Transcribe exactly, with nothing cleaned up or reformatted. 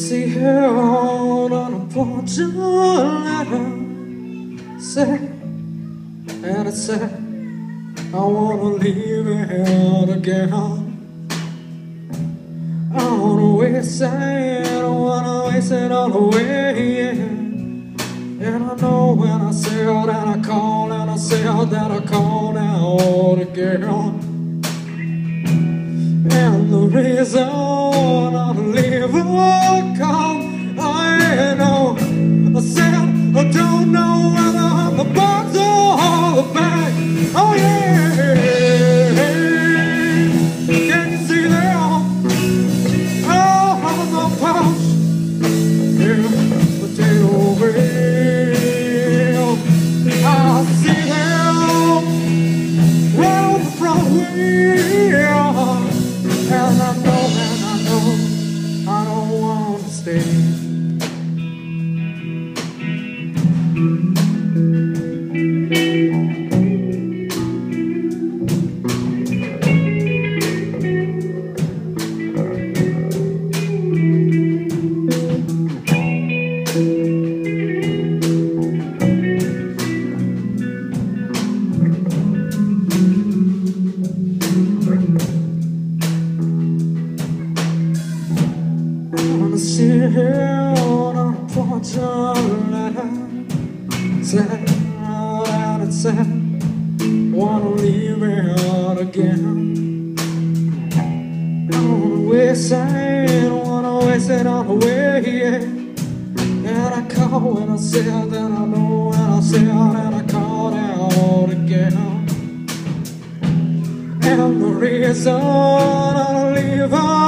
see her out on a porch letter said, and it said, I wanna leave it again. I don't wanna waste it, I don't wanna waste it all away, yeah. And I know when I say all that I call, and I say all that I call out again. And the reason I leave a call, I know. I said I don't know whether I'm the box or the bag. Oh yeah, can you see that? Oh, I'm the pouch, yeah, potato wheel. I see them round the front wheel. And I know, and I know, I don't want to stay. Sit here on a porch letter said out and said, wanna leave it again. Don't wanna waste it, don't wanna waste it all away, yeah. And I call when I say that I know, and I say that I call out again. And the reason I leave her